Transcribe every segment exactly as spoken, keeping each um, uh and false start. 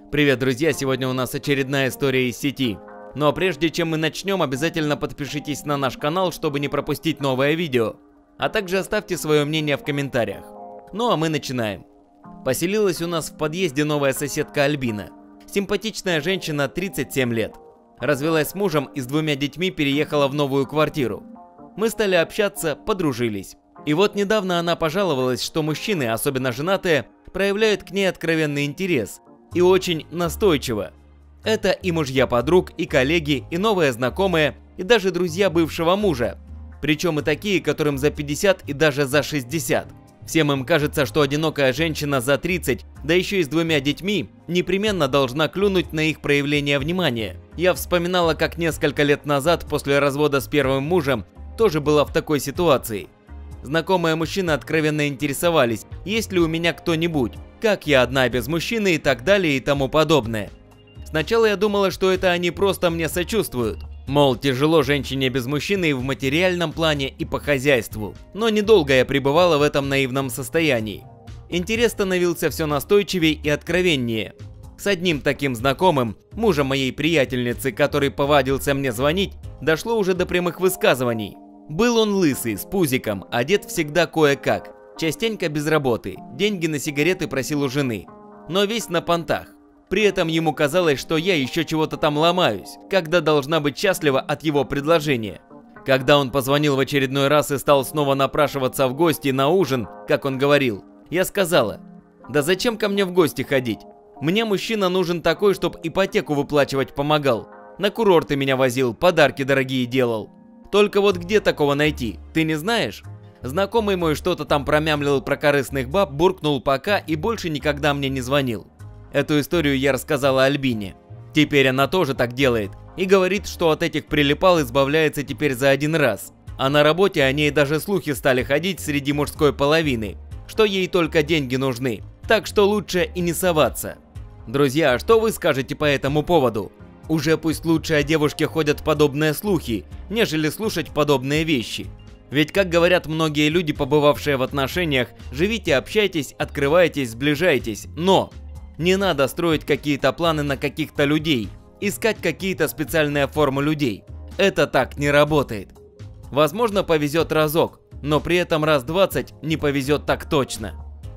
Привет, друзья! Сегодня у нас очередная история из сети. Но прежде чем мы начнем, обязательно подпишитесь на наш канал, чтобы не пропустить новое видео. А также оставьте свое мнение в комментариях. Ну а мы начинаем. Поселилась у нас в подъезде новая соседка Альбина. Симпатичная женщина, тридцать семь лет. Развелась с мужем и с двумя детьми переехала в новую квартиру. Мы стали общаться, подружились. И вот недавно она пожаловалась, что мужчины, особенно женатые, проявляют к ней откровенный интерес. И очень настойчиво. Это и мужья подруг, и коллеги, и новые знакомые, и даже друзья бывшего мужа. Причем и такие, которым за пятьдесят и даже за шестьдесят. Всем им кажется, что одинокая женщина за тридцать, да еще и с двумя детьми, непременно должна клюнуть на их проявление внимания. Я вспоминала, как несколько лет назад, после развода с первым мужем, тоже была в такой ситуации. Знакомые мужчины откровенно интересовались, есть ли у меня кто-нибудь, как я одна без мужчины и так далее и тому подобное. Сначала я думала, что это они просто мне сочувствуют. Мол, тяжело женщине без мужчины и в материальном плане, и по хозяйству. Но недолго я пребывала в этом наивном состоянии. Интерес становился все настойчивее и откровеннее. С одним таким знакомым, мужем моей приятельницы, который повадился мне звонить, дошло уже до прямых высказываний. Был он лысый, с пузиком, одет всегда кое-как, частенько без работы, деньги на сигареты просил у жены, но весь на понтах. При этом ему казалось, что я еще чего-то там ломаюсь, когда должна быть счастлива от его предложения. Когда он позвонил в очередной раз и стал снова напрашиваться в гости на ужин, как он говорил, я сказала: да зачем ко мне в гости ходить? Мне мужчина нужен такой, чтоб ипотеку выплачивать помогал, на курорты меня возил, подарки дорогие делал. Только вот где такого найти, ты не знаешь? Знакомый мой что-то там промямлил про корыстных баб, буркнул пока и больше никогда мне не звонил. Эту историю я рассказала Альбине. Теперь она тоже так делает и говорит, что от этих прилипал избавляется теперь за один раз. А на работе о ней даже слухи стали ходить среди мужской половины, что ей только деньги нужны, так что лучше и не соваться. Друзья, а что вы скажете по этому поводу? Уже пусть лучше о девушке ходят подобные слухи, нежели слушать подобные вещи. Ведь, как говорят многие люди, побывавшие в отношениях, живите, общайтесь, открывайтесь, сближайтесь, но не надо строить какие-то планы на каких-то людей, искать какие-то специальные формы людей. Это так не работает. Возможно, повезет разок, но при этом раз двадцать не повезет так точно.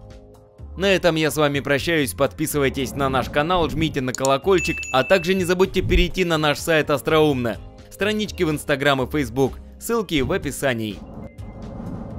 На этом я с вами прощаюсь, подписывайтесь на наш канал, жмите на колокольчик, а также не забудьте перейти на наш сайт Остроумно, странички в Инстаграм и Фейсбук, ссылки в описании.